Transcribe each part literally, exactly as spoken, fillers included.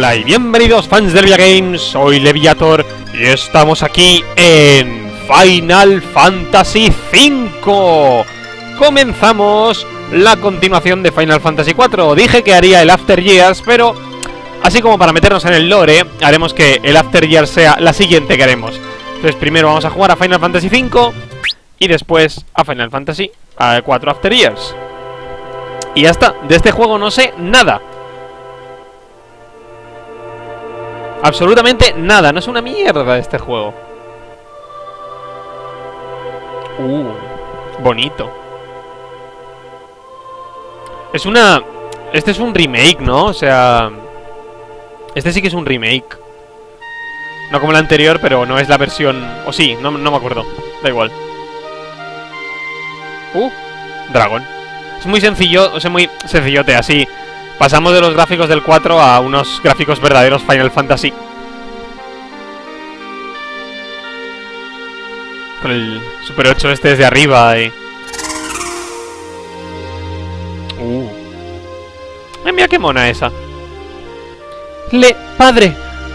Hola y bienvenidos fans de Leviagames, soy Leviator y estamos aquí en Final Fantasy cinco. Comenzamos la continuación de Final Fantasy cuatro. Dije que haría el After Years, pero así como para meternos en el lore, haremos que el After Years sea la siguiente que haremos. Entonces primero vamos a jugar a Final Fantasy cinco y después a Final Fantasy cuatro After Years. Y ya está, de este juego no sé nada. Absolutamente nada, no es una mierda este juego. Uh, bonito. Es una... Este es un remake, ¿no? O sea... Este sí que es un remake. No como el anterior, pero no es la versión... O sí, no, no me acuerdo. Da igual. Uh, dragón. Es muy sencillo, o sea, muy sencillote, así. Pasamos de los gráficos del cuatro a unos gráficos verdaderos Final Fantasy. Con el Super ocho este desde arriba y... Uh. Ay, mira qué mona esa. Le... ¡Padre!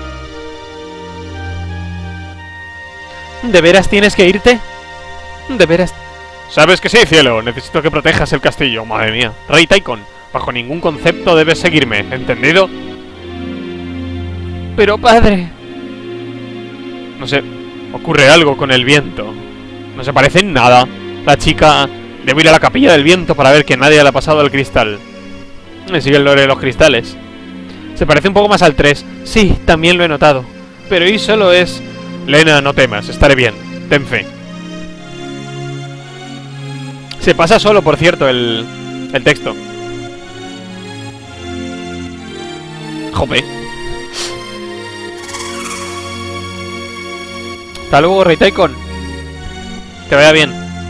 ¿De veras tienes que irte? ¿De veras? Sabes que sí, cielo. Necesito que protejas el castillo. Madre mía. Rey Taikon, bajo ningún concepto debes seguirme. ¿Entendido? Pero, padre... No sé... Ocurre algo con el viento. No se parece en nada. La chica... Debo ir a la capilla del viento para ver que nadie le ha pasado al cristal. Me sigue el lore de los cristales. Se parece un poco más al tres. Sí, también lo he notado. Pero y solo es... Lena, no temas, estaré bien. Ten fe. Se pasa solo, por cierto, el... El texto. Jope. Hasta luego, Rey Taikon. Que vaya bien.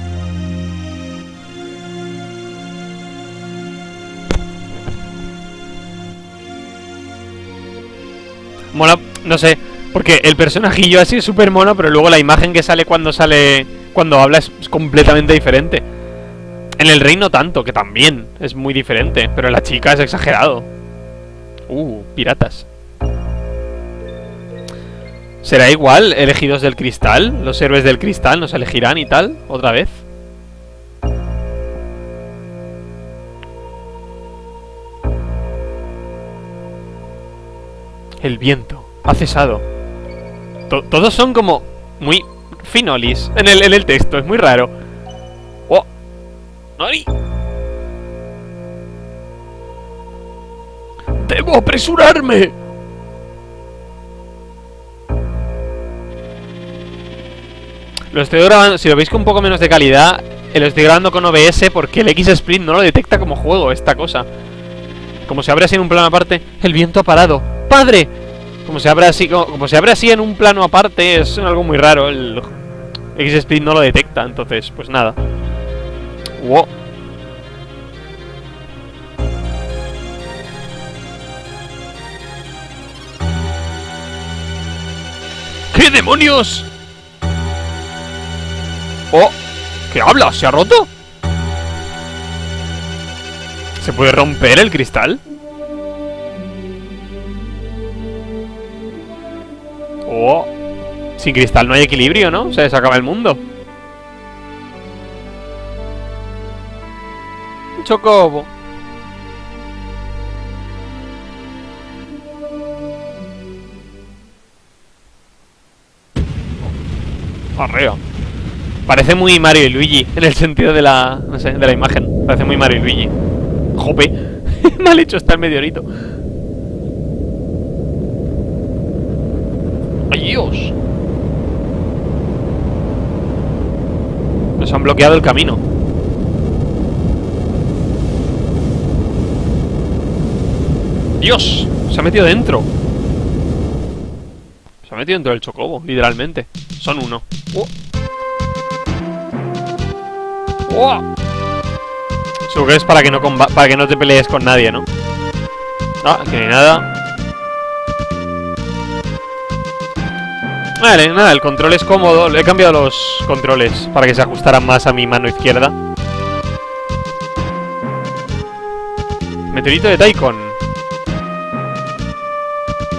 Mola, no sé, porque el personajillo así es súper mono, pero luego la imagen que sale cuando sale... Cuando habla es completamente diferente. En el rey no tanto, que también es muy diferente, pero en la chica es exagerado. Uh, piratas. ¿Será igual elegidos del cristal? ¿Los héroes del cristal nos elegirán y tal? ¿Otra vez? El viento ha cesado. To- Todos son como muy finolis en el, en el texto, es muy raro. ¡Oh! ¡Ay! ¡Debo apresurarme! Lo estoy grabando, si lo veis con un poco menos de calidad, lo estoy grabando con O B S porque el X-Sprint no lo detecta como juego, esta cosa. Como se abre así en un plano aparte, el viento ha parado. ¡Padre! Como se abre así, como, como se abre así en un plano aparte, es algo muy raro. El X-Sprint no lo detecta, entonces, pues nada. Wow. ¿Qué demonios? ¡Oh! ¿Qué habla? ¿Se ha roto? ¿Se puede romper el cristal? ¡Oh! Sin cristal no hay equilibrio, ¿no? Se acaba el mundo. Chocobo. Arreo. Parece muy Mario y Luigi, en el sentido de la... no sé, de la imagen. Parece muy Mario y Luigi. Jope. Mal hecho está el meteorito. ¡Ay, Dios! Nos han bloqueado el camino. ¡Dios! Se ha metido dentro. Se ha metido dentro del chocobo, literalmente. Son uno. ¡Oh! ¡Oh! Supongo que es para que no para que no te pelees con nadie, ¿no? Ah, que no hay nada. Vale, nada, el control es cómodo. Le he cambiado los controles para que se ajustaran más a mi mano izquierda. Meteorito de Taikon.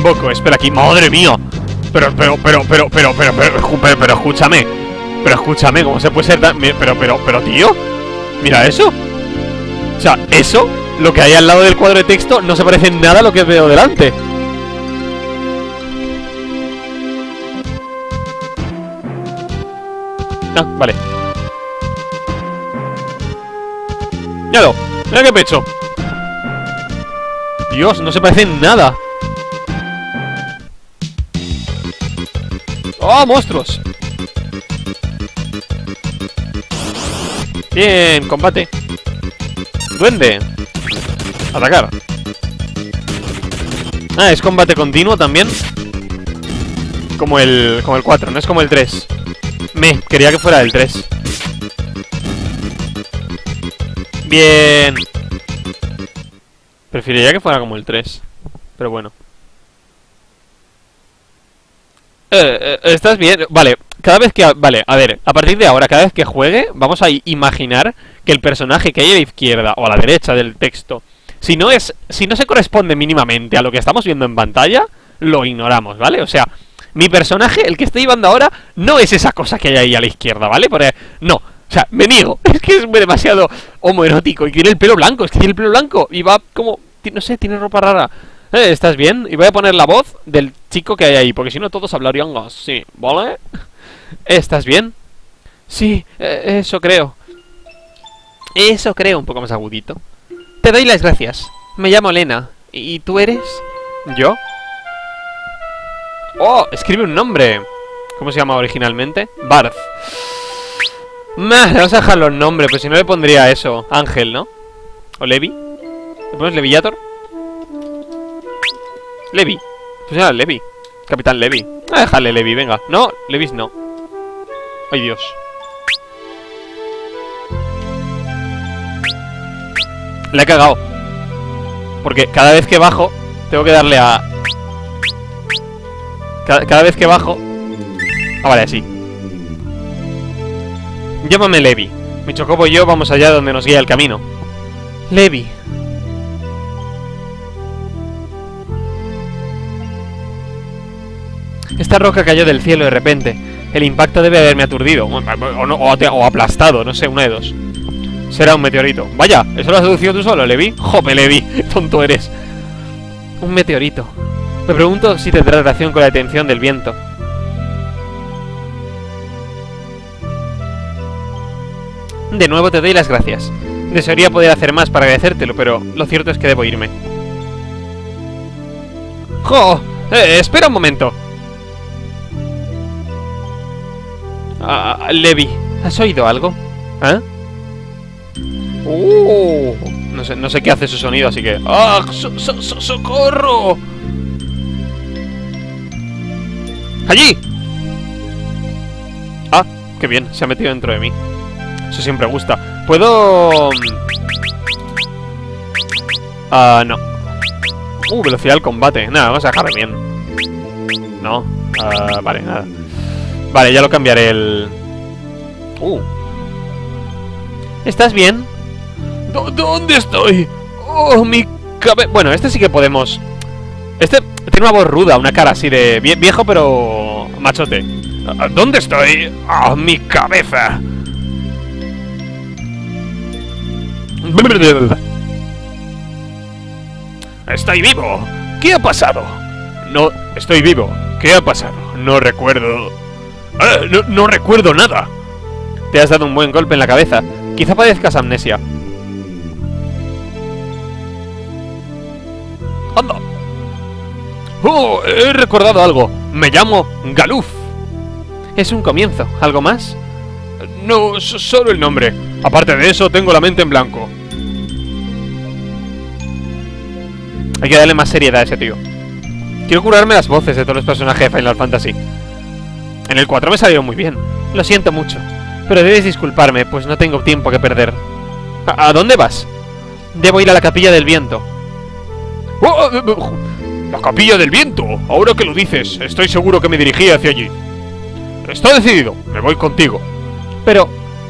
invoco, espera aquí. ¡Madre mía! Pero, pero, pero, pero, pero, pero, pero, pero, pero, escúchame. Pero escúchame, ¿cómo se puede ser tan...? Pero, pero, pero, tío, mira eso. O sea, eso, lo que hay al lado del cuadro de texto, no se parece en nada a lo que veo delante. Ah, vale. Míralo, mira qué pecho. Dios, no se parece en nada. ¡Oh, monstruos! Bien, combate. Duende. Atacar. Ah, es combate continuo también. Como el, como el cuatro, no es como el tres. Me, quería que fuera el tres. Bien. Preferiría que fuera como el tres. Pero bueno. Eh, eh, ¿Estás bien? Vale, cada vez que... Vale, a ver, a partir de ahora, cada vez que juegue, vamos a imaginar que el personaje que hay a la izquierda o a la derecha del texto, si no es... Si no se corresponde mínimamente a lo que estamos viendo en pantalla, lo ignoramos, ¿vale? O sea, mi personaje, el que estoy llevando ahora, no es esa cosa que hay ahí a la izquierda, ¿vale? Porque... No, o sea, me niego. Es que es demasiado homoerótico. Y tiene el pelo blanco, es que tiene el pelo blanco. Y va como... No sé, tiene ropa rara. Eh, ¿estás bien? Y voy a poner la voz del chico que hay ahí, porque si no todos hablarían así, ¿vale? ¿Estás bien? Sí, eh, eso creo. Eso creo, un poco más agudito. Te doy las gracias. Me llamo Lena. ¿Y tú eres? ¿Yo? ¡Oh! Escribe un nombre. ¿Cómo se llama originalmente? Barth. Meh, le vamos a dejar los nombres, pues si no le pondría eso. Ángel, ¿no? ¿O Levi? ¿Le pones Levillator? Levi. Pues era Levi. Capitán Levi. A dejarle Levi, venga. No, Levis no. Ay, Dios. La he cagado. Porque cada vez que bajo tengo que darle a... Cada, cada vez que bajo... Ah, vale, así. Llámame Levi. Mi chocobo y yo vamos allá donde nos guía el camino. Levi. Esta roca cayó del cielo de repente. El impacto debe haberme aturdido. O, no, o, o aplastado, no sé, una de dos. Será un meteorito. Vaya, ¿eso lo has deducido tú solo, Levi? Jope, Levi, tonto eres. Un meteorito. Me pregunto si tendrá relación con la detención del viento. De nuevo te doy las gracias. Desearía poder hacer más para agradecértelo, pero lo cierto es que debo irme. ¡Jo! Eh, espera un momento. Ah, Levi, ¿has oído algo? ¿Eh? ¡Uh! No sé, no sé qué hace su sonido, así que... ¡Ah! So, so, so, ¡Socorro! ¡Allí! Ah, qué bien, se ha metido dentro de mí. Eso siempre gusta. ¿Puedo...? Ah, no. Uh, velocidad del combate. Nada, vamos a dejarlo bien. No. Ah, vale, nada. Vale, ya lo cambiaré el... Uh. ¿Estás bien? ¿Dó ¿Dónde estoy? Oh, mi cabeza... Bueno, este sí que podemos... Este tiene una voz ruda, una cara así de... Vie viejo, pero... machote. ¿Dónde estoy? Oh, mi cabeza. Estoy vivo. ¿Qué ha pasado? No, estoy vivo. ¿Qué ha pasado? No recuerdo... Eh, no, no recuerdo nada. Te has dado un buen golpe en la cabeza. Quizá padezcas amnesia. ¡Anda! ¡Oh! He recordado algo. Me llamo Galuf. Es un comienzo. ¿Algo más? No, solo el nombre. Aparte de eso, tengo la mente en blanco. Hay que darle más seriedad a ese tío. Quiero curarme las voces de todos los personajes de Final Fantasy. En el cuatro me salieron muy bien. Lo siento mucho. Pero debes disculparme, pues no tengo tiempo que perder. ¿A, ¿A dónde vas? Debo ir a la Capilla del Viento. ¡Oh! ¡La Capilla del Viento! Ahora que lo dices, estoy seguro que me dirigí hacia allí. Está decidido. Me voy contigo. Pero...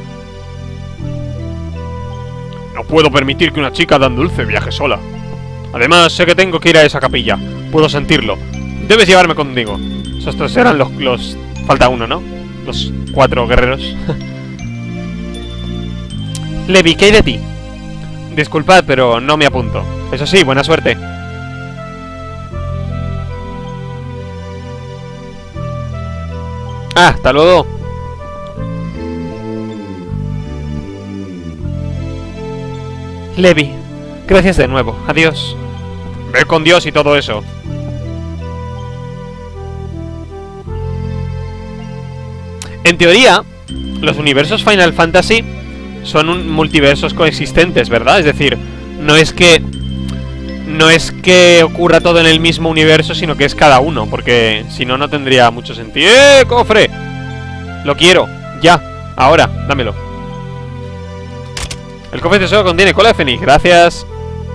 no puedo permitir que una chica tan dulce viaje sola. Además, sé que tengo que ir a esa capilla. Puedo sentirlo. Debes llevarme contigo. Estos eran los, los... Falta uno, ¿no? Los cuatro guerreros. Levi, ¿qué hay de ti? Disculpad, pero no me apunto. Eso sí, buena suerte. Ah, hasta luego. Levi, gracias de nuevo. Adiós. Ve con Dios y todo eso. En teoría, los universos Final Fantasy son un multiversos coexistentes, ¿verdad? Es decir, no es que... No es que ocurra todo en el mismo universo, sino que es cada uno, porque si no, no tendría mucho sentido. ¡Eh, cofre! Lo quiero, ya, ahora, dámelo. El cofre de tesoro contiene cola de fénix, gracias.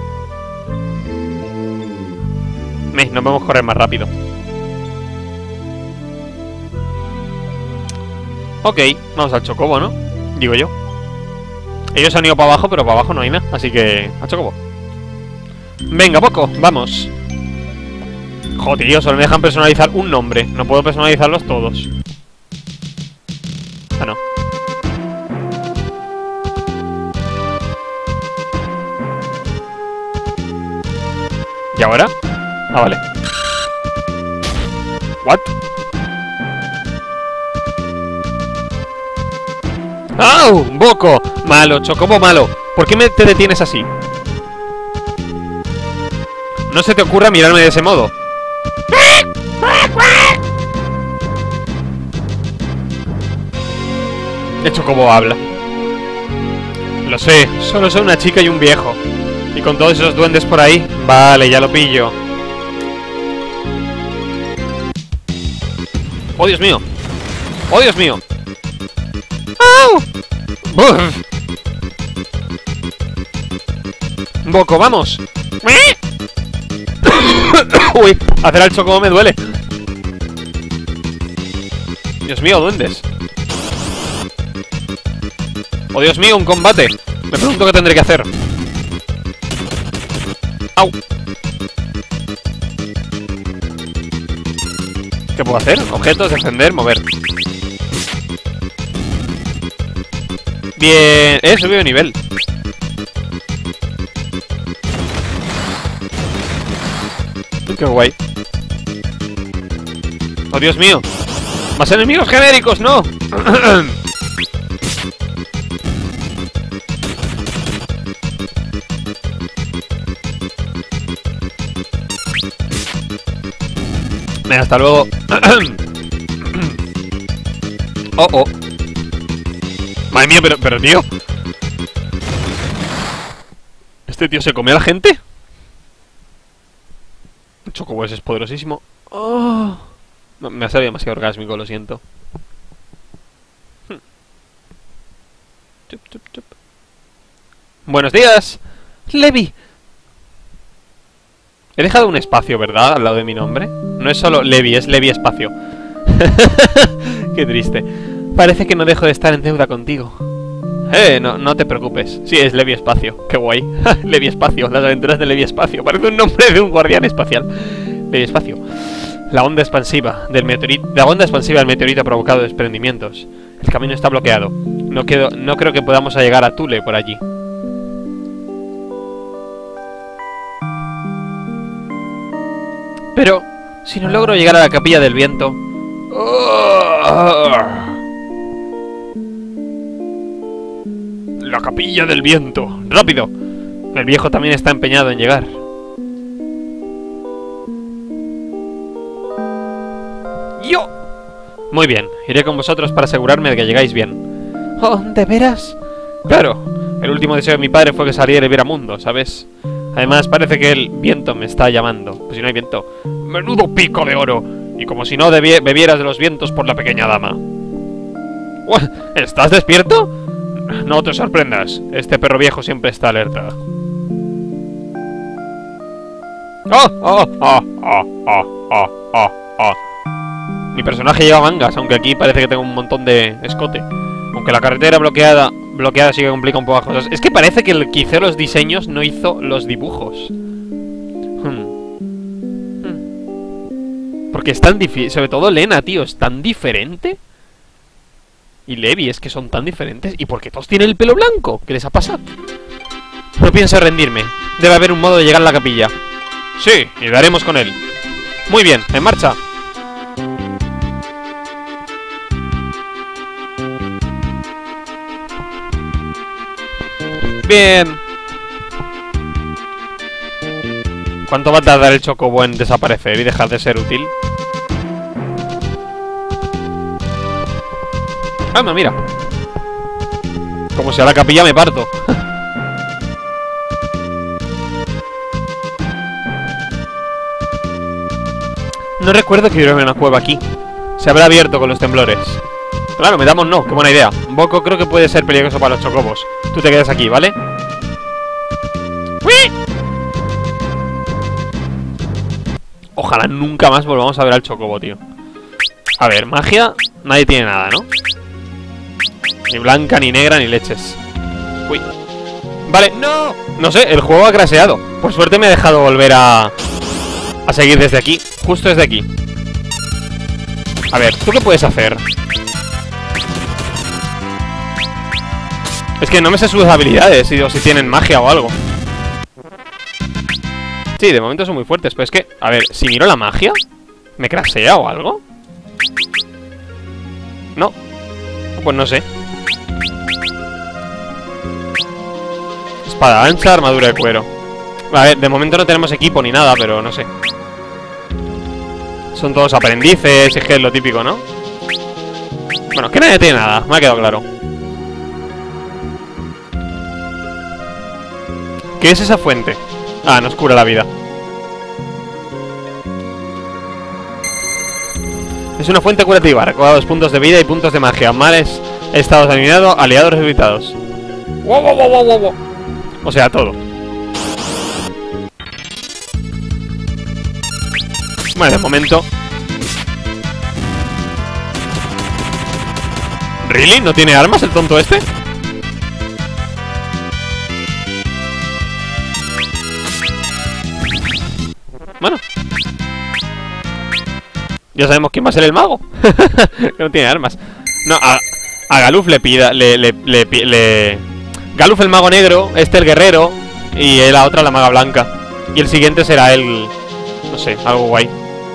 Me, no podemos correr más rápido. Ok, vamos al chocobo, ¿no? Digo yo. Ellos han ido para abajo, pero para abajo no hay nada, así que... al chocobo. Venga, poco, vamos. Joder, tío, solo me dejan personalizar un nombre. No puedo personalizarlos todos. Ah, no. ¿Y ahora? Ah, vale. ¿What? ¡Au! ¡Boco! Malo, chocobo malo. ¿Por qué me te detienes así? No se te ocurra mirarme de ese modo. El chocobo habla. Lo sé, solo soy una chica y un viejo. Y con todos esos duendes por ahí. Vale, ya lo pillo. ¡Oh, Dios mío! ¡Oh, Dios mío! ¡Au! ¡Buf! Boco, vamos. Uy, hacer al chocobo me duele. Dios mío, duendes. Oh, Dios mío, un combate. Me pregunto qué tendré que hacer. Au. ¿Qué puedo hacer? Objetos, defender, mover. Bien, he subido de nivel. Qué guay. Oh, Dios mío. Más enemigos genéricos, no. Venga, hasta luego. Oh, oh. Madre mía, pero, pero tío. ¿Este tío se come a la gente? El chocobo ese es poderosísimo. Oh. No, me ha salido demasiado orgásmico, lo siento. Hmm. Chup, chup, chup. Buenos días, Levi. He dejado un espacio, ¿verdad? Al lado de mi nombre. No es solo Levi, es Levi espacio. Qué triste. Parece que no dejo de estar en deuda contigo. Eh, no, no te preocupes. Sí, es Levi espacio. Qué guay. Levi espacio, las aventuras de Levi espacio. Parece un nombre de un guardián espacial. Levi espacio. La onda expansiva del meteorito. La onda expansiva del meteorito ha provocado desprendimientos. El camino está bloqueado. No, quedo, no creo que podamos llegar a Thule por allí. Pero, si no logro llegar a la capilla del viento... La capilla del viento. ¡Rápido! El viejo también está empeñado en llegar. ¡Yo! Muy bien, iré con vosotros para asegurarme de que llegáis bien. Oh, ¿de veras? Claro, el último deseo de mi padre fue que saliera y viera mundo, ¿sabes? Además, parece que el viento me está llamando. Pues si no hay viento. ¡Menudo pico de oro! Y como si no bebieras de los vientos por la pequeña dama. ¿Estás despierto? No te sorprendas. Este perro viejo siempre está alerta. ¡Oh! ¡Oh! ¡Oh! ¡Oh! ¡Oh! ¡Oh! ¡Oh! ¡Oh! Mi personaje lleva mangas, aunque aquí parece que tengo un montón de escote. Aunque la carretera bloqueada bloqueada sí que complica un poco las cosas. Es que parece que el que hizo los diseños no hizo los dibujos. Hmm. Hmm. Porque es tan difícil. Sobre todo Lena, tío, es tan diferente. Y Levi, es que son tan diferentes. ¿Y por qué todos tienen el pelo blanco? ¿Qué les ha pasado? No pienso rendirme. Debe haber un modo de llegar a la capilla. Sí, y daremos con él. Muy bien, en marcha. Bien. ¿Cuánto va a tardar el chocobo en desaparecer y dejar de ser útil? Ah, no, mira. Como si a la capilla me parto. No recuerdo que hubiera una cueva aquí. Se habrá abierto con los temblores. Claro, metamos no, qué buena idea. Boko creo que puede ser peligroso para los chocobos. Tú te quedas aquí, ¿vale? ¡Uy! Ojalá nunca más volvamos a ver al chocobo, tío. A ver, magia. Nadie tiene nada, ¿no? Ni blanca, ni negra, ni leches. Uy. Vale, no. No sé, el juego ha craseado. Por suerte me ha dejado volver a... A seguir desde aquí. Justo desde aquí. A ver, ¿tú qué puedes hacer? Es que no me sé sus habilidades, o si tienen magia o algo. Sí, de momento son muy fuertes, pero es que... A ver, si miro la magia, ¿me crasea o algo? No. Pues no sé. Espada ancha, armadura de cuero. A ver, de momento no tenemos equipo ni nada, pero no sé. Son todos aprendices, es que es lo típico, ¿no? Bueno, que nadie tiene nada, me ha quedado claro. ¿Qué es esa fuente? Ah, nos cura la vida. Es una fuente curativa, recuerda dos puntos de vida y puntos de magia. Males, estados eliminados, aliados rehabilitados. ¡Wow, wow, wow, wow, wow! O sea, todo. Bueno, de momento. ¿Really? ¿No tiene armas el tonto este? Bueno. Ya sabemos quién va a ser el mago. Que no tiene armas. No, a, a Galuf le pida... Le, le, le, le... Galuf el mago negro, este el guerrero y la otra la maga blanca. Y el siguiente será el... No sé, algo guay.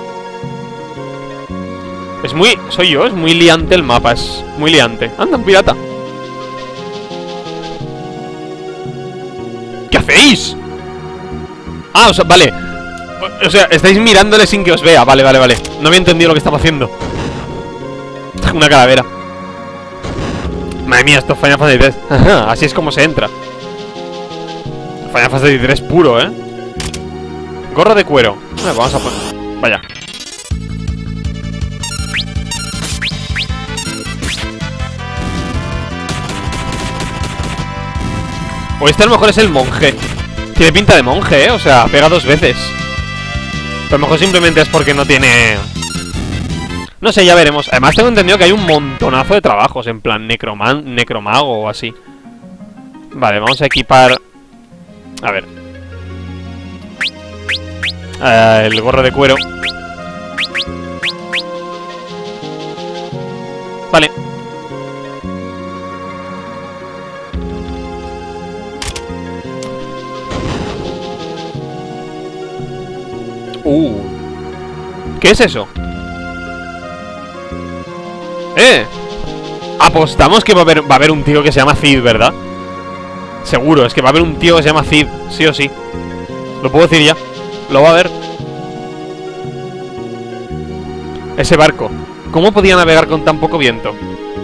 Es muy... Soy yo, es muy liante el mapa, es muy liante. Anda, un pirata. ¿Qué hacéis? Ah, o sea, vale. O sea, estáis mirándole sin que os vea. Vale, vale, vale. No había entendido lo que estaba haciendo. Una calavera. Madre mía, esto es Final Fantasy tres. Así es como se entra. Final Fantasy tres puro, ¿eh? Gorro de cuero. Bueno, vamos a poner... Vaya. O este a lo mejor es el monje. Tiene pinta de monje, ¿eh? O sea, pega dos veces. Pero a lo mejor simplemente es porque no tiene... No sé, ya veremos. Además tengo entendido que hay un montonazo de trabajos. En plan necroman, necromago o así. Vale, vamos a equipar... A ver. Uh, el gorro de cuero. Vale. Uh. ¿Qué es eso? ¡Eh! Apostamos que va a haber, va a haber un tío que se llama Cid, ¿verdad? Seguro, es que va a haber un tío que se llama Cid, sí o sí. Lo puedo decir ya. Lo va a haber. Ese barco. ¿Cómo podía navegar con tan poco viento?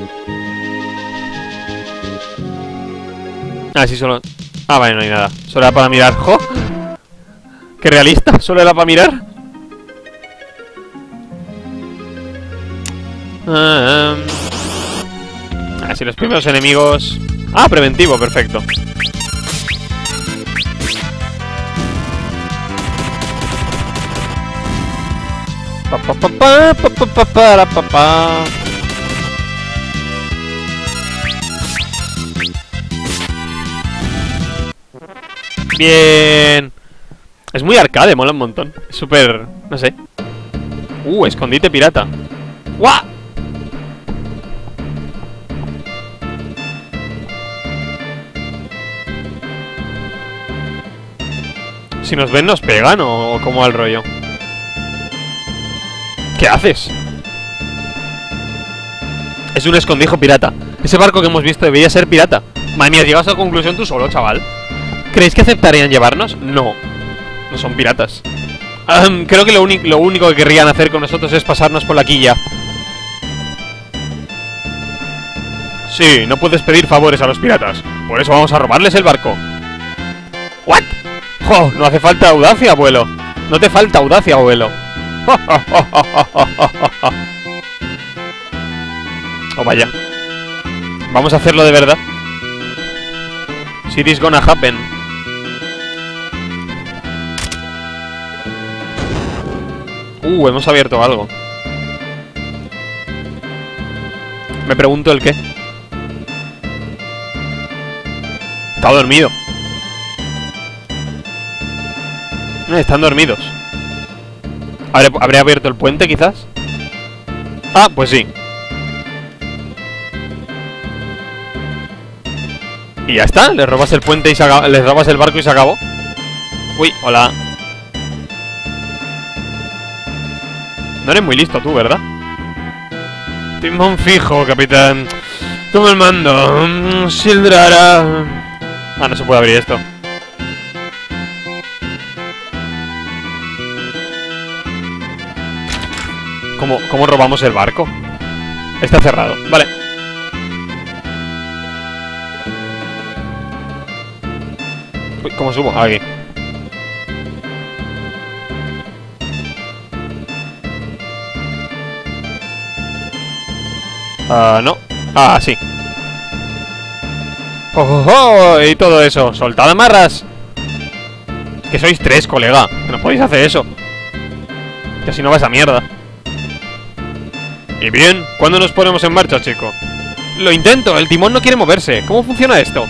Ah, sí, solo... Ah, vale, no hay nada. Solo era para mirar. ¡Jo! ¡Qué realista! Solo era para mirar. Ah, um... ah, si los primeros enemigos... Ah, preventivo, perfecto. Pa, pa, pa, pa, pa, pa, pa, para, pa, pa. Bien. Es muy arcade, mola un montón. Es súper... no sé. Uh, escondite pirata. ¡Guau! Si nos ven nos pegan o, o cómo va el rollo. ¿Qué haces? Es un escondijo pirata. Ese barco que hemos visto debería ser pirata. Madre mía, llegas a la conclusión tú solo, chaval. ¿Creéis que aceptarían llevarnos? No. No son piratas. Um, creo que lo, lo único que querrían hacer con nosotros es pasarnos por la quilla. Sí, no puedes pedir favores a los piratas. Por eso vamos a robarles el barco. ¿What? ¡Oh! No hace falta audacia, abuelo. No te falta audacia, abuelo. Oh, vaya. Vamos a hacerlo de verdad. City's gonna happen. Uh, hemos abierto algo. Me pregunto el qué. Está dormido. Eh, están dormidos. ¿Habré, ¿Habré abierto el puente, quizás? Ah, pues sí. Y ya está, les robas el puente y se acabó, les robas el barco y se acabó. Uy, hola. No eres muy listo tú, ¿verdad? Timón fijo, capitán. Toma el mando. Sildrara. Ah, no se puede abrir esto. ¿Cómo, cómo robamos el barco? Está cerrado, vale. Uy, ¿cómo subo? Aquí. Ah, uh, no. Ah, sí. Oh, oh, oh, y todo eso. Soltad amarras. Que sois tres, colega. Que no podéis hacer eso. Que si no vas a mierda. Y bien, ¿cuándo nos ponemos en marcha, chico? Lo intento, el timón no quiere moverse. ¿Cómo funciona esto?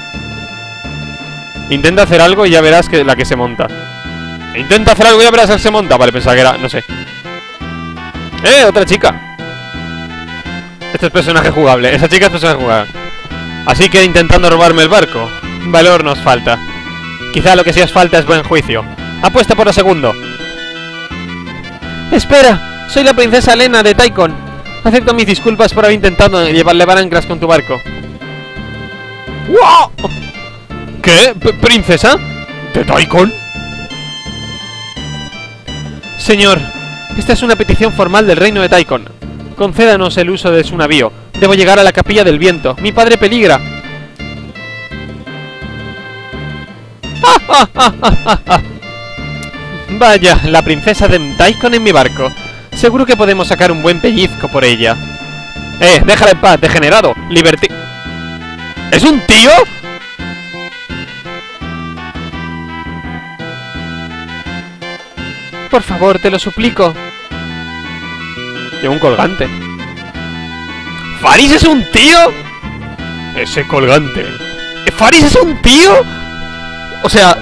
Intenta hacer algo y ya verás que la que se monta. Intenta hacer algo y ya verás que se monta. Vale, pensaba que era, no sé. ¡Eh! Otra chica. Este es personaje jugable. Esa chica es personaje jugable. Así que intentando robarme el barco. Valor nos falta. Quizá lo que sí os falta es buen juicio. Apuesta por lo segundo. Espera, soy la princesa Lena de Taikon. Acepto mis disculpas por haber intentado llevarle barancras con tu barco. ¡Wow! ¿Qué? P ¿Princesa? ¿De Taikon? Señor, esta es una petición formal del reino de Taikon. Concédanos el uso de su navío. Debo llegar a la capilla del viento. Mi padre peligra. Vaya, la princesa de Taikon en mi barco. Seguro que podemos sacar un buen pellizco por ella. Eh, déjala en paz, degenerado. Liberti... ¿Es un tío? Por favor, te lo suplico. Lleva un colgante. ¿Faris es un tío? Ese colgante. ¿Faris es un tío? O sea...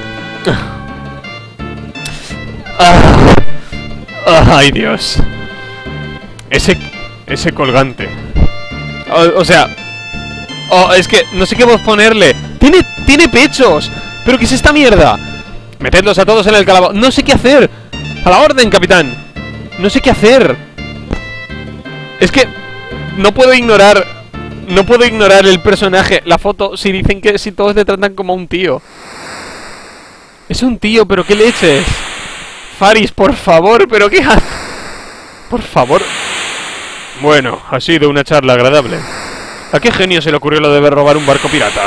Ah... Ay, Dios. Ese... Ese colgante. O, o sea... Oh, es que no sé qué voz ponerle. Tiene... Tiene pechos. ¿Pero qué es esta mierda? Metedlos a todos en el calabozo. No sé qué hacer. A la orden, capitán. No sé qué hacer. Es que... No puedo ignorar... No puedo ignorar el personaje, la foto, si dicen que si todos te tratan como un tío. Es un tío, pero ¿qué leches? Faris, por favor, ¿pero qué haces? Por favor. Bueno, ha sido una charla agradable. ¿A qué genio se le ocurrió lo de robar un barco pirata?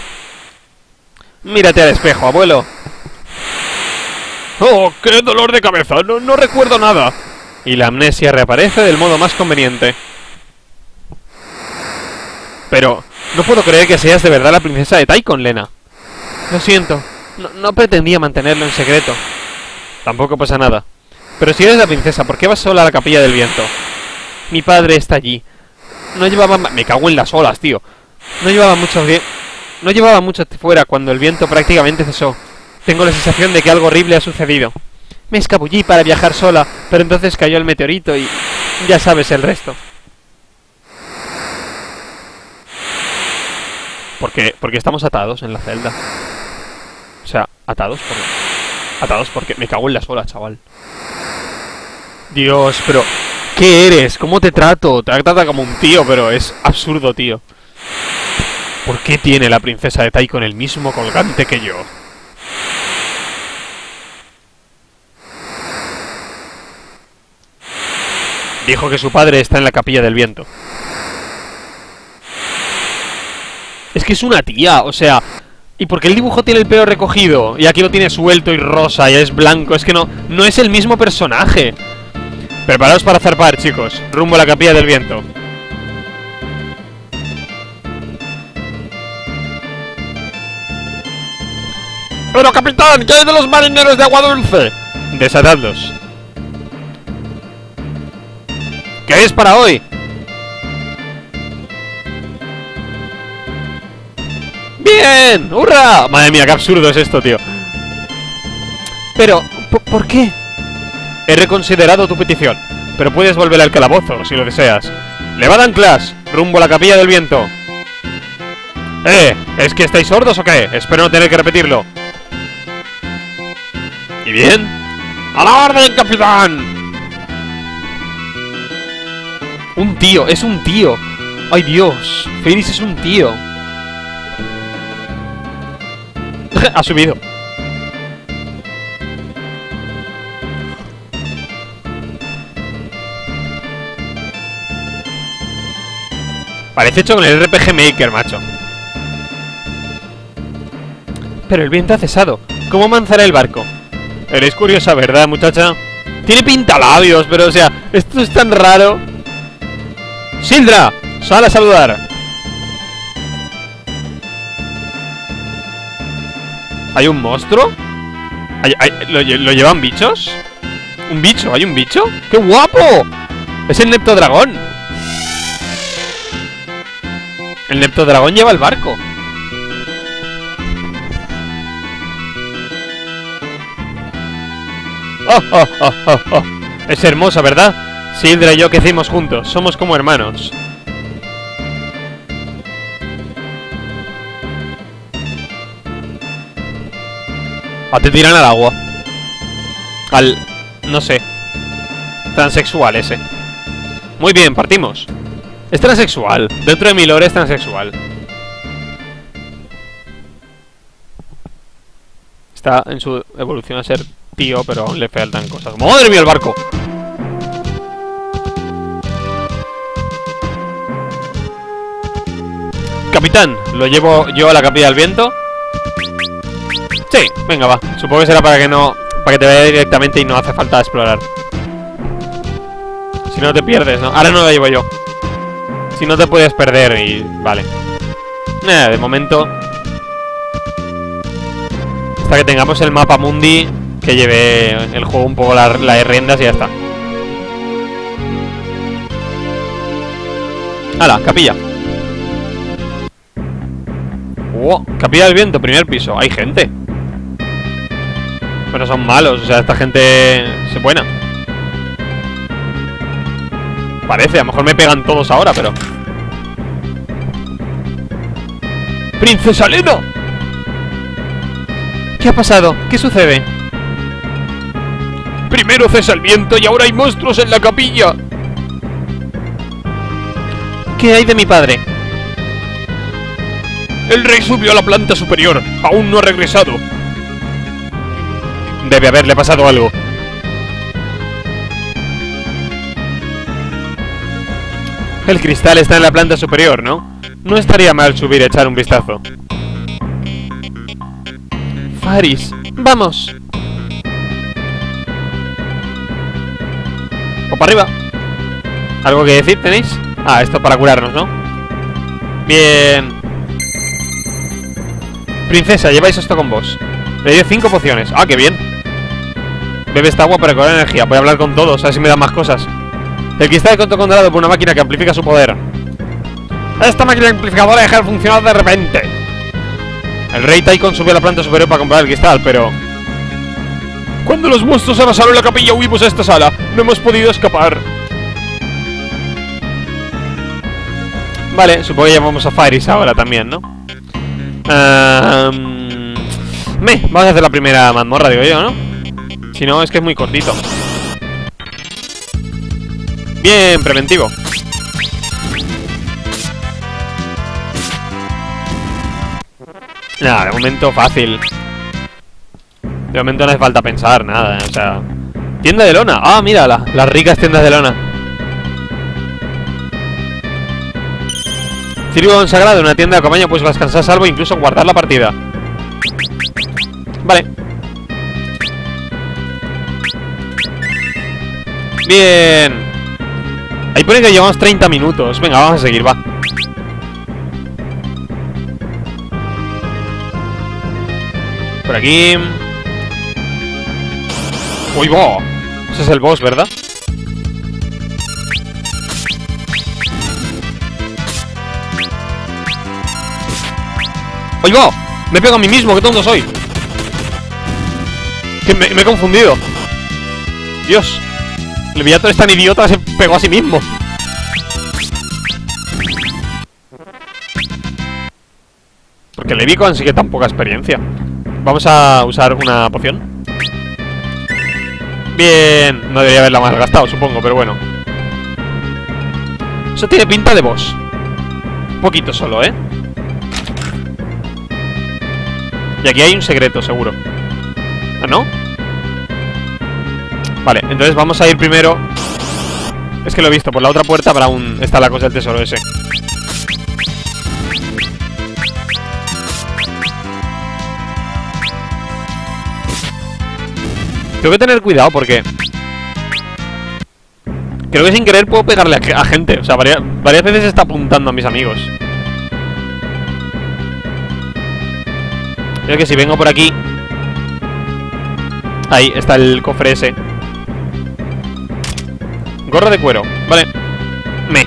Mírate al espejo, abuelo. ¡Oh, qué dolor de cabeza! No, no recuerdo nada. Y la amnesia reaparece del modo más conveniente. Pero, no puedo creer que seas de verdad la princesa de Taikon, Lena. Lo siento, no, no pretendía mantenerlo en secreto. Tampoco pasa nada. Pero si eres la princesa, ¿por qué vas sola a la capilla del viento? Mi padre está allí. No llevaba... Me cago en las olas, tío. No llevaba mucho... No llevaba mucho fuera cuando el viento prácticamente cesó. Tengo la sensación de que algo horrible ha sucedido. Me escabullí para viajar sola, pero entonces cayó el meteorito y... ya sabes el resto. ¿Por qué? Porque estamos atados en la celda. O sea, atados por... Atados porque... Me cago en la sola, chaval. Dios, pero... ¿qué eres? ¿Cómo te trato? Te trata como un tío, pero es absurdo, tío. ¿Por qué tiene la princesa de Taikon el mismo colgante que yo? Dijo que su padre está en la capilla del viento. Es que es una tía, o sea... ¿Y por qué el dibujo tiene el pelo recogido? Y aquí lo tiene suelto y rosa y es blanco. Es que no, no es el mismo personaje. Preparaos para zarpar, chicos. Rumbo a la capilla del viento. ¡Pero, capitán! ¿Qué hay de los marineros de agua dulce? Desatadlos. ¿Qué es para hoy? ¡Bien! ¡Hurra! Madre mía, qué absurdo es esto, tío. Pero, ¿por qué? He reconsiderado tu petición, pero puedes volver al calabozo, si lo deseas. ¡Levad anclas! ¡Rumbo a la capilla del viento! ¡Eh! ¿Es que estáis sordos o qué? Espero no tener que repetirlo. ¿Y bien? ¡A la orden, capitán! Un tío, es un tío. ¡Ay, Dios! Fenris es un tío. Ha subido. Parece hecho con el R P G Maker, macho. Pero el viento ha cesado. ¿Cómo avanzará el barco? Eres curiosa, ¿verdad, muchacha? Tiene pintalabios, pero o sea, esto es tan raro. ¡Sildra! ¡Sal a saludar! ¿Hay un monstruo? ¿Hay, hay, lo, ¿Lo llevan bichos? ¿Un bicho? ¿Hay un bicho? ¡Qué guapo! Es el Neptodragón. El Neptodragón lleva el barco. Oh, oh, oh, oh, oh. Es hermosa, ¿verdad? Sildra y yo crecimos juntos. Somos como hermanos. A te tiran al agua. Al... no sé. Transexual ese. Muy bien, partimos. Es transexual. Dentro de mi lore es transexual. Está en su evolución a ser tío, pero aún le faltan cosas. ¡Madre mía, el barco! Capitán, ¿lo llevo yo a la capilla del viento? Sí, venga, va. Supongo que será para que no... para que te vaya directamente y no hace falta explorar. Si no te pierdes, ¿no? Ahora no lo llevo yo. Si no te puedes perder y... vale. Eh, de momento... hasta que tengamos el mapa mundi, que lleve el juego un poco las la riendas y ya está. ¡Hala! Capilla. ¡Wow! Capilla del viento, primer piso. Hay gente. Pero son malos, o sea, esta gente es buena. Parece, a lo mejor me pegan todos ahora, pero... ¡Princesa Lena! ¿Qué ha pasado? ¿Qué sucede? Primero cesa el viento y ahora hay monstruos en la capilla. ¿Qué hay de mi padre? El rey subió a la planta superior. Aún no ha regresado. Debe haberle pasado algo. El cristal está en la planta superior, ¿no? No estaría mal subir y echar un vistazo. Faris, vamos. O para arriba. ¿Algo que decir tenéis? Ah, esto para curarnos, ¿no? Bien. Princesa, lleváis esto con vos. Le doy cinco pociones. Ah, qué bien. Bebe esta agua para recobrar energía. Voy a hablar con todos, a ver si me dan más cosas. El cristal es controlado por una máquina que amplifica su poder. Esta máquina amplificadora deja de funcionar de repente. El rey Taikon subió a la planta superior para comprar el cristal, pero... Cuando los monstruos arrasaron la capilla, huimos a esta sala. No hemos podido escapar. Vale, supongo que ya vamos a Fireys ahora también, ¿no? Um, me, vamos a hacer la primera mazmorra, digo yo, ¿no? Si no, es que es muy cortito. Bien, preventivo. Nada, de momento fácil. De momento no hace falta pensar nada, o sea... Tienda de lona. Ah, mírala, las ricas tiendas de lona. Círculo consagrado, en una tienda de campaña puedes descansar a salvo e incluso guardar la partida. Vale. Bien. Ahí pone que llevamos treinta minutos. Venga, vamos a seguir, va. Por aquí. Uy, va. Ese es el boss, ¿verdad? ¡Uy, va! Me pego a mí mismo, qué tonto soy. Que me, me he confundido. Dios. El Leviator es tan idiota, se pegó a sí mismo. Porque Levi consigue tan poca experiencia. Vamos a usar una poción. Bien. No debería haberla más gastado, supongo, pero bueno. Eso tiene pinta de boss. Un poquito solo, ¿eh? Y aquí hay un secreto, seguro. ¿Ah, no? Vale, entonces vamos a ir primero. Es que lo he visto, por la otra puerta habrá un... Está la cosa del tesoro ese. Tengo que tener cuidado porque... Creo que sin querer puedo pegarle a, a gente. O sea, varias, varias veces está apuntando a mis amigos. Creo que si vengo por aquí... Ahí está el cofre ese. Gorra de cuero, vale. Me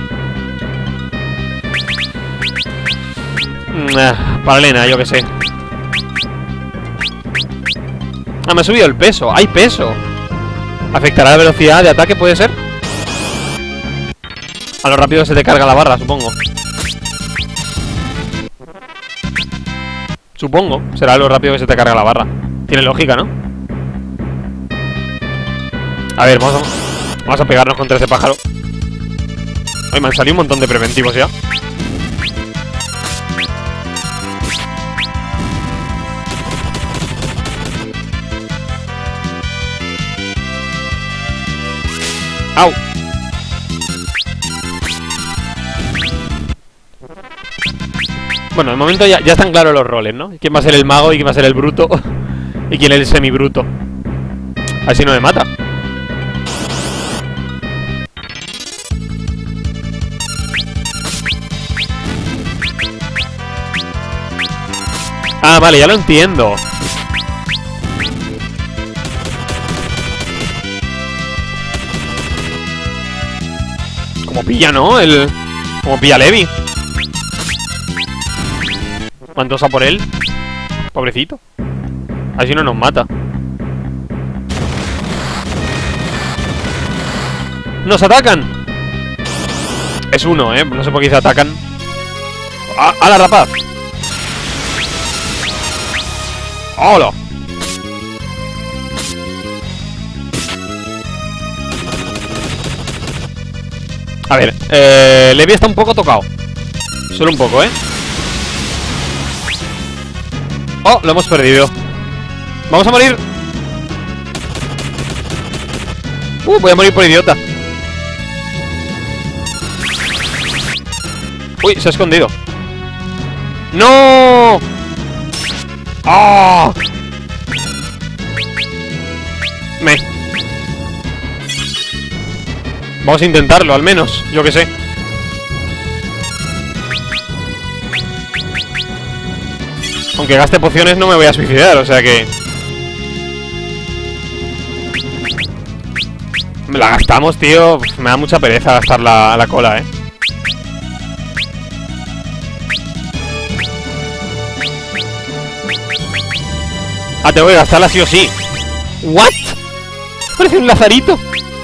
mm, Para Elena, yo que sé. Ah, me ha subido el peso. ¡Hay peso! ¿Afectará la velocidad de ataque, puede ser? A lo rápido se te carga la barra, supongo. Supongo, será lo rápido que se te carga la barra. Tiene lógica, ¿no? A ver, vamos a, vamos a pegarnos contra ese pájaro. Ay, me han salido un montón de preventivos ya. ¡Au! Bueno, de momento ya, ya están claros los roles, ¿no? ¿Quién va a ser el mago y quién va a ser el bruto? Y quién es el semibruto. Así no me mata. Ah, vale, ya lo entiendo. Como pilla, ¿no? El... Como pilla Levi. ¿Cuántos a por él? Pobrecito. Así no nos mata. ¡Nos atacan! Es uno, ¿eh? No sé por qué se atacan. ¡A, a la rapaz! ¡Hola! A ver, eh, Levi está un poco tocado. Solo un poco, ¿eh? Oh, lo hemos perdido. Vamos a morir. Uh, voy a morir por idiota. Uy, se ha escondido. ¡No! ¡Ah! Me. Vamos a intentarlo, al menos. Yo que sé. Aunque gaste pociones no me voy a suicidar, o sea que... Me la gastamos, tío. Me da mucha pereza gastar la, la cola, eh. Ah, tengo que gastarla sí o sí. ¿What? Parece un lazarito.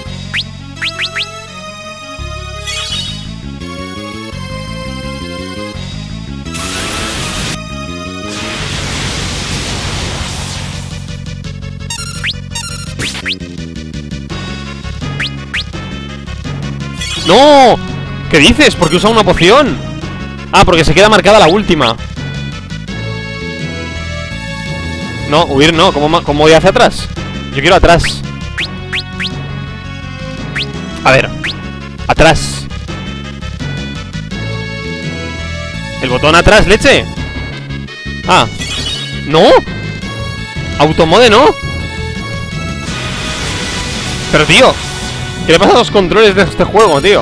¡No! ¿Qué dices? ¿Por qué usa una poción? Ah, porque se queda marcada la última. No, huir no. ¿Cómo, cómo voy hacia atrás? Yo quiero atrás. A ver. Atrás. El botón atrás, leche. Ah. ¡No! Automode no. Pero tío, ¿qué le pasa a los controles de este juego, tío?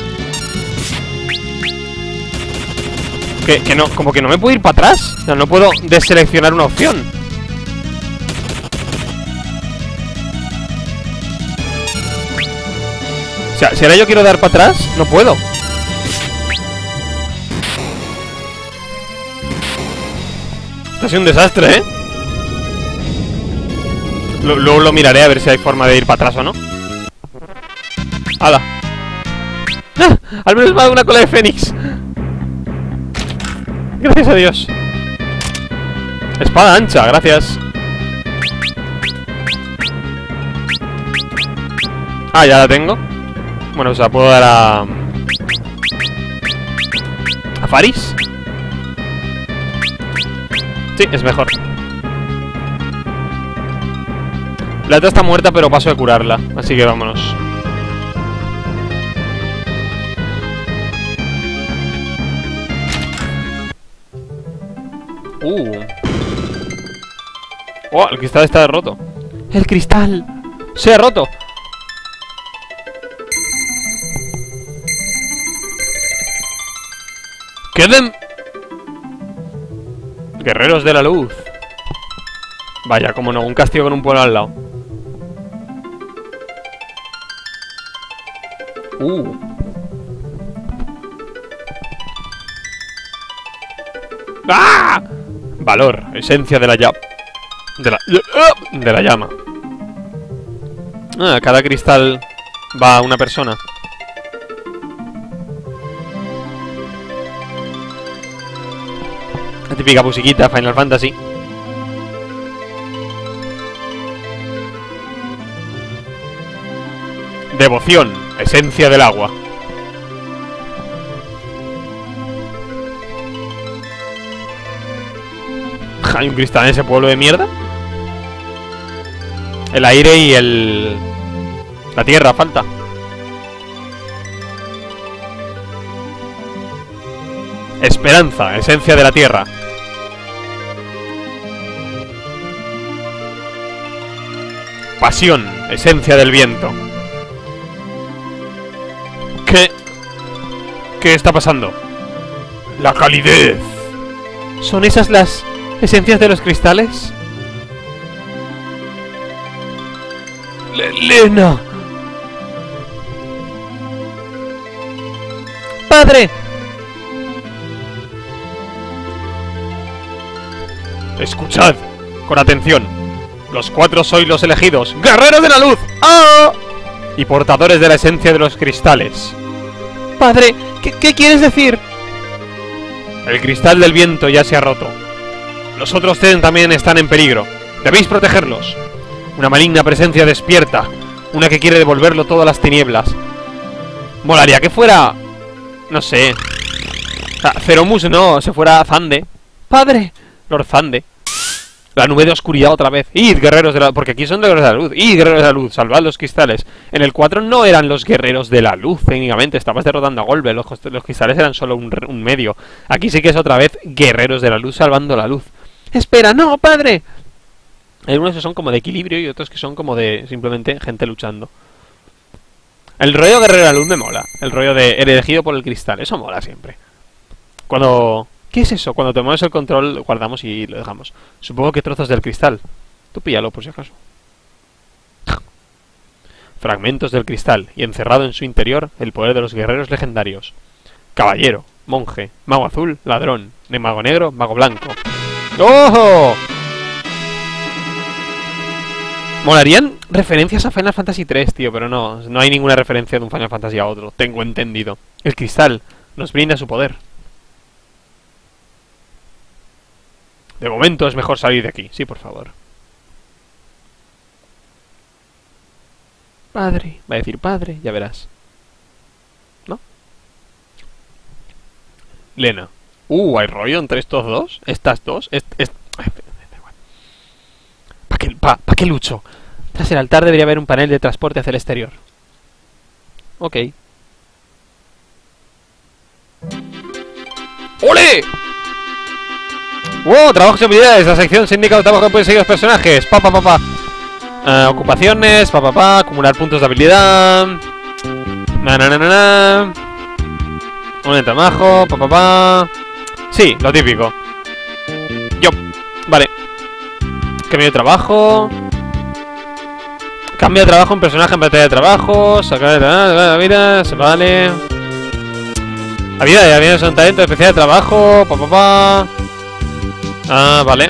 Que, que no, como que no me puedo ir para atrás. O sea, no puedo deseleccionar una opción. O sea, si ahora yo quiero dar para atrás, no puedo. Esto ha sido un desastre, ¿eh? Luego lo miraré a ver si hay forma de ir para atrás o no. ¡Hala! ¡Ah! Al menos me ha dado una cola de fénix. Gracias a Dios. Espada ancha, gracias. Ah, ya la tengo. Bueno, o sea, puedo dar a... ¿A Faris? Sí, es mejor. La otra está muerta, pero paso de curarla. Así que vámonos. Uh. Oh, el cristal está roto. ¡El cristal! ¡Se ha roto! ¡Queden! Guerreros de la luz. Vaya, como no, un castillo con un pueblo al lado. Uh. ¡Ah! Valor, esencia de la llama. De la... De la llama. Ah, cada cristal va a una persona. La típica musiquita Final Fantasy. Devoción, esencia del agua. ¿Hay un cristal en ese pueblo de mierda? El aire y el... La tierra, falta. Esperanza, esencia de la tierra. Pasión, esencia del viento. ¿Qué? ¿Qué está pasando? La calidez. ¿Son esas las esencias de los cristales? Le Lena. ¡Padre! Escuchad con atención. Los cuatro sois los elegidos, guerreros de la luz. ¡Ah! Y portadores de la esencia de los cristales. Padre, ¿qué, qué quieres decir? El cristal del viento ya se ha roto. Los otros tres también están en peligro. Debéis protegerlos. Una maligna presencia despierta. Una que quiere devolverlo todo a las tinieblas. Molaría que fuera... No sé... Ceromus no, se fuera Zande. Padre. Lord Zande. La nube de oscuridad otra vez. ¡Id, guerreros de la luz! Porque aquí son guerreros de la luz. ¡Id, guerreros de la luz! Salvad los cristales. En el cuatro no eran los guerreros de la luz, técnicamente. Estabas derrotando a Golbe. Los, los cristales eran solo un, un medio. Aquí sí que es otra vez guerreros de la luz salvando la luz. ¡Espera! ¡No, padre! Hay unos que son como de equilibrio y otros que son como de simplemente gente luchando. El rollo guerrero de la luz me mola. El rollo de elegido por el cristal. Eso mola siempre. Cuando... ¿Qué es eso? Cuando tomamos el control, guardamos y lo dejamos. Supongo que trozos del cristal. Tú píllalo, por si acaso. Fragmentos del cristal. Y encerrado en su interior, el poder de los guerreros legendarios. Caballero, monje, mago azul, ladrón, de mago negro, mago blanco. ¡Ojo! Molarían referencias a Final Fantasy tres, tío, pero no, no hay ninguna referencia de un Final Fantasy a otro, tengo entendido. El cristal nos brinda su poder. De momento es mejor salir de aquí, sí, por favor. Padre, va a decir padre, ya verás. ¿No? Lena. Uh, ¿hay rollo entre estos dos? ¿Estas dos? Est est ¿Para qué, pa, pa qué lucho? Tras el altar debería haber un panel de transporte hacia el exterior. Ok. ¡Ole! ¡Wow! Trabajos y habilidades. La sección se indica los trabajos que pueden seguir los personajes. Pa, pa, pa, pa. Uh, ocupaciones. Pa, pa, pa. Acumular puntos de habilidad. Na, na, na, na, na. Un de trabajo. Pa, pa, pa. Sí, lo típico. Yo. Vale. Cambio de trabajo. Cambio de trabajo en personaje en batalla de trabajo. Sacar de vida. Se vale. Habilidades. Habilidades son talento especial de trabajo. Pa, pa, pa. Ah, vale.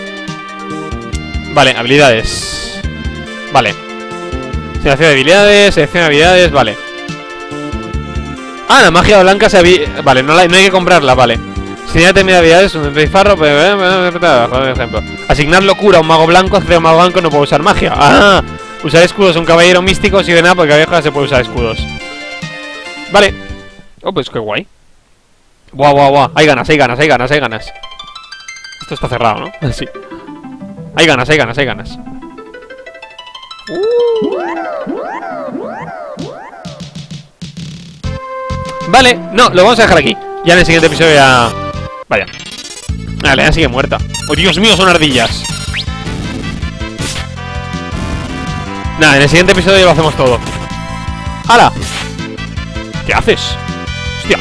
Vale, habilidades. Vale. Selección de habilidades. Selección de habilidades, vale. Ah, la magia blanca se había... Vale, no, la... no hay que comprarla, vale. Si ya termina habilidades, un despilfarro, por ejemplo. Asignar locura a un mago blanco, hacer un mago blanco no puede usar magia. Ah, usar escudos a un caballero místico, si de nada, porque caballero se puede usar escudos. Vale. Oh, pues qué guay. Guau, guau, guau. Hay ganas, hay ganas, hay ganas, hay ganas. Esto está cerrado, ¿no? Sí. Hay ganas, hay ganas, hay ganas. Uh. Vale, no, lo vamos a dejar aquí. Ya en el siguiente episodio ya... Vaya. Vale, ya sigue muerta. ¡Oh, Dios mío, son ardillas! Nada, en el siguiente episodio ya lo hacemos todo. ¡Hala! ¿Qué haces? ¡Hostia!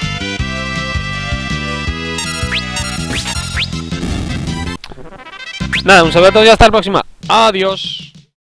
Nada, un saludo a todos y hasta la próxima. Adiós.